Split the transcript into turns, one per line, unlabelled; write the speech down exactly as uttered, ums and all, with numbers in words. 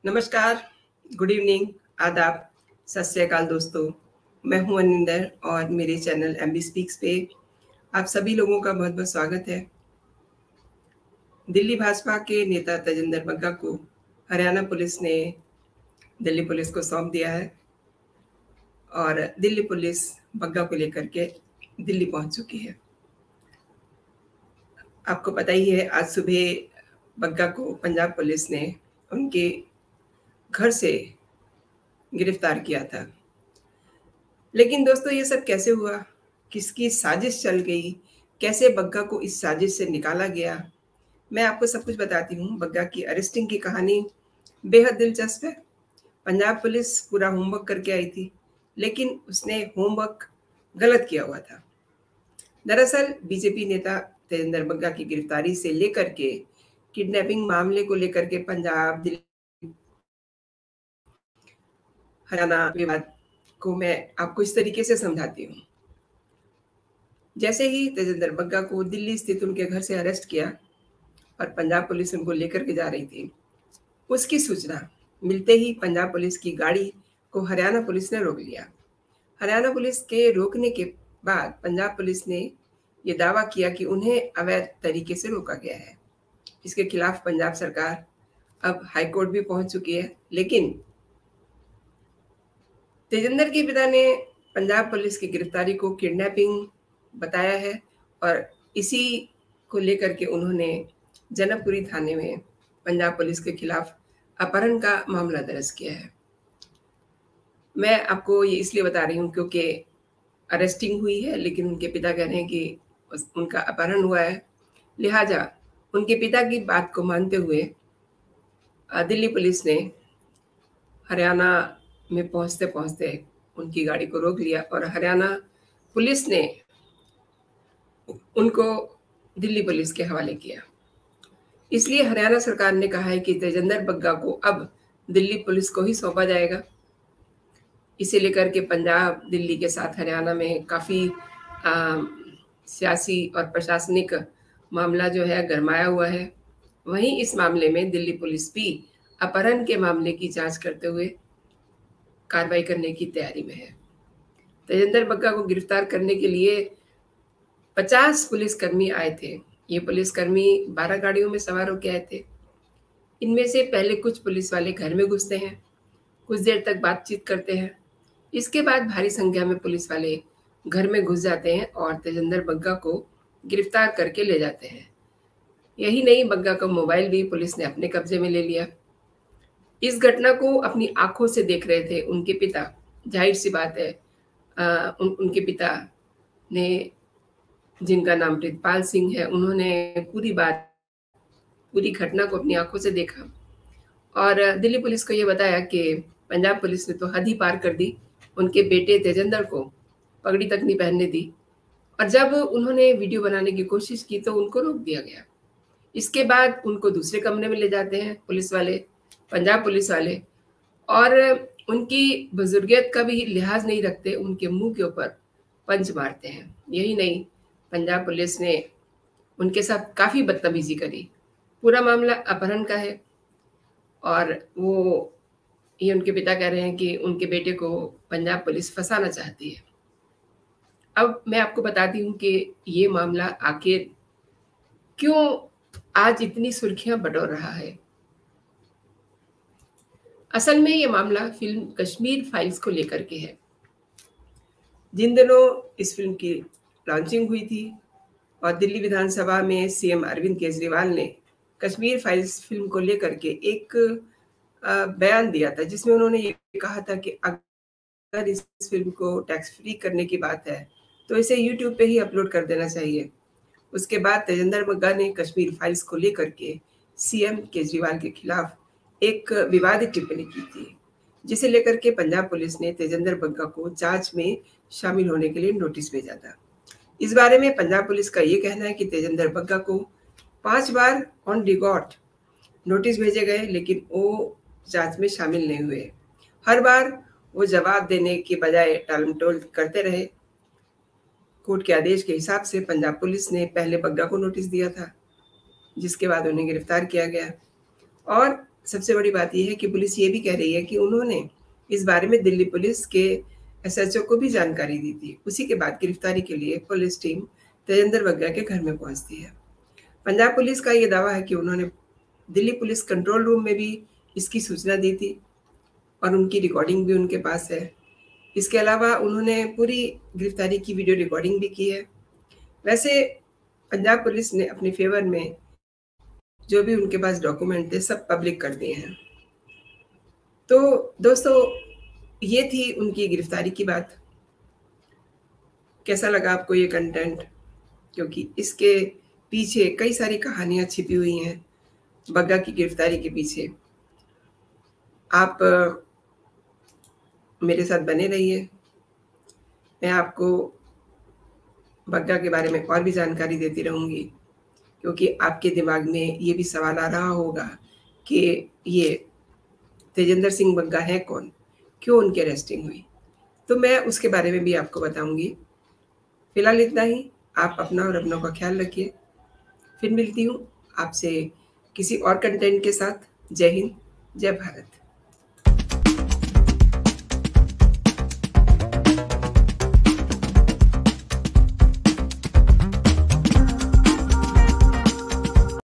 नमस्कार, good evening, आदाब, सत श्री अकाल दोस्तों। मैं हूं अनिंदर और मेरे चैनल एमबी स्पीक्स पे आप सभी लोगों का बहुत बहुत स्वागत है। दिल्ली भाजपा के नेता तेजिंदर बग्गा को हरियाणा पुलिस ने दिल्ली पुलिस को सौंप दिया है और दिल्ली पुलिस बग्गा को लेकर के दिल्ली पहुंच चुकी है। आपको पता ही है, आज सुबह बग्गा को पंजाब पुलिस ने उनके घर से गिरफ्तार किया था। लेकिन दोस्तों, ये सब कैसे हुआ, किसकी साजिश चल गई, कैसे बग्गा को इस साजिश से निकाला गया, मैं आपको सब कुछ बताती हूँ। बग्गा की अरेस्टिंग की कहानी बेहद दिलचस्प है। पंजाब पुलिस पूरा होमवर्क करके आई थी, लेकिन उसने होमवर्क गलत किया हुआ था। दरअसल बीजेपी नेता तेजिंदर बग्गा की गिरफ्तारी से लेकर के किडनैपिंग मामले को लेकर के पंजाब, दिल्ली, हरियाणा विवाद को मैं आपको इस तरीके से समझाती हूँ। जैसे ही तेजिंदर बग्गा को दिल्ली स्थित उनके घर से अरेस्ट किया और पंजाब पुलिस उनको लेकर के जा रही थी, उसकी सूचना मिलते ही पंजाब पुलिस की गाड़ी को हरियाणा पुलिस ने रोक लिया। हरियाणा पुलिस के रोकने के बाद पंजाब पुलिस ने ये दावा किया कि उन्हें अवैध तरीके से रोका गया है। इसके खिलाफ पंजाब सरकार अब हाईकोर्ट भी पहुंच चुकी है, लेकिन तेजिंदर के पिता ने पंजाब पुलिस की गिरफ्तारी को किडनैपिंग बताया है और इसी को लेकर के उन्होंने जनकपुरी थाने में पंजाब पुलिस के खिलाफ अपहरण का मामला दर्ज किया है। मैं आपको ये इसलिए बता रही हूँ क्योंकि अरेस्टिंग हुई है, लेकिन उनके पिता कह रहे हैं कि उनका अपहरण हुआ है। लिहाजा उनके पिता की बात को मानते हुए दिल्ली पुलिस ने हरियाणा में पहुंचते पहुंचते उनकी गाड़ी को रोक लिया और हरियाणा पुलिस ने उनको दिल्ली पुलिस के हवाले किया। इसलिए हरियाणा सरकार ने कहा है कि तेजिंदर बग्गा को अब दिल्ली पुलिस को ही सौंपा जाएगा। इसे लेकर के पंजाब, दिल्ली के साथ हरियाणा में काफ़ी सियासी और प्रशासनिक मामला जो है गरमाया हुआ है। वहीं इस मामले में दिल्ली पुलिस भी अपहरण के मामले की जांच करते हुए कार्रवाई करने की तैयारी में है। तेजिंदर बग्गा को गिरफ्तार करने के लिए पचास पुलिसकर्मी आए थे। ये पुलिसकर्मी बारह गाड़ियों में सवार होकर आए थे। इनमें से पहले कुछ पुलिस वाले घर में घुसते हैं, कुछ देर तक बातचीत करते हैं। इसके बाद भारी संख्या में पुलिस वाले घर में घुस जाते हैं और तेजिंदर बग्गा को गिरफ्तार करके ले जाते हैं। यही नहीं, बग्गा का मोबाइल भी पुलिस ने अपने कब्जे में ले लिया। इस घटना को अपनी आंखों से देख रहे थे उनके पिता। जाहिर सी बात है, आ, उन, उनके पिता ने, जिनका नाम प्रीतपाल सिंह है, उन्होंने पूरी बात पूरी घटना को अपनी आंखों से देखा और दिल्ली पुलिस को ये बताया कि पंजाब पुलिस ने तो हद ही पार कर दी। उनके बेटे तेजिंदर को पगड़ी तक नहीं पहनने दी और जब उन्होंने वीडियो बनाने की कोशिश की तो उनको रोक दिया गया। इसके बाद उनको दूसरे कमरे में ले जाते हैं पुलिस वाले, पंजाब पुलिस वाले, और उनकी बुजुर्गियत का भी लिहाज नहीं रखते, उनके मुंह के ऊपर पंच मारते हैं। यही नहीं, पंजाब पुलिस ने उनके साथ काफ़ी बदतमीजी करी। पूरा मामला अपहरण का है और वो ये उनके पिता कह रहे हैं कि उनके बेटे को पंजाब पुलिस फंसाना चाहती है। अब मैं आपको बताती हूँ कि ये मामला आखिर क्यों आज इतनी सुर्खियां बटोर रहा है। असल में ये मामला फिल्म कश्मीर फाइल्स को लेकर के है। जिन दिनों इस फिल्म की लॉन्चिंग हुई थी और दिल्ली विधानसभा में सीएम अरविंद केजरीवाल ने कश्मीर फाइल्स फिल्म को लेकर के एक बयान दिया था, जिसमें उन्होंने ये कहा था कि अगर इस फिल्म को टैक्स फ्री करने की बात है तो इसे यूट्यूब पे ही अपलोड कर देना चाहिए। उसके बाद तेजिंदर बग्गा ने कश्मीर फाइल्स को लेकर के सीएम केजरीवाल के खिलाफ एक विवादित टिप्पणी की थी, जिसे लेकर के पंजाब पुलिस ने तेजिंदर बग्गा को जांच में शामिल होने के लिए नोटिस भेजा था। इस बारे में पंजाब पुलिस का ये कहना है कि तेजिंदर बग्गा को पांच बार ऑन रिकॉर्ड नोटिस भेजे गए, लेकिन वो जांच में शामिल नहीं हुए। हर बार वो जवाब देने के बजाय टालमटोल करते रहे। कोर्ट के आदेश के हिसाब से पंजाब पुलिस ने पहले बग्गा को नोटिस दिया था, जिसके बाद उन्हें गिरफ्तार किया गया और सबसे बड़ी बात ये है कि पुलिस ये भी कह रही है कि उन्होंने इस बारे में दिल्ली पुलिस के एसएचओ को भी जानकारी दी थी। उसी के बाद गिरफ्तारी के लिए पुलिस टीम तेजेंद्र बग्गा के घर में पहुंचती है। पंजाब पुलिस का ये दावा है कि उन्होंने दिल्ली पुलिस कंट्रोल रूम में भी इसकी सूचना दी थी और उनकी रिकॉर्डिंग भी उनके पास है। इसके अलावा उन्होंने पूरी गिरफ्तारी की वीडियो रिकॉर्डिंग भी की है। वैसे पंजाब पुलिस ने अपने फेवर में जो भी उनके पास डॉक्यूमेंट थे सब पब्लिक कर दिए हैं। तो दोस्तों, ये थी उनकी गिरफ्तारी की बात। कैसा लगा आपको ये कंटेंट? क्योंकि इसके पीछे कई सारी कहानियां छिपी हुई हैं, बग्गा की गिरफ्तारी के पीछे। आप मेरे साथ बने रहिए, मैं आपको बग्गा के बारे में और भी जानकारी देती रहूंगी, क्योंकि आपके दिमाग में ये भी सवाल आ रहा होगा कि ये तेजेंद्र सिंह बग्गा है कौन, क्यों उनकी अरेस्टिंग हुई। तो मैं उसके बारे में भी आपको बताऊंगी। फिलहाल इतना ही। आप अपना और अपनों का ख्याल रखिए। फिर मिलती हूँ आपसे किसी और कंटेंट के साथ। जय हिंद, जय भारत।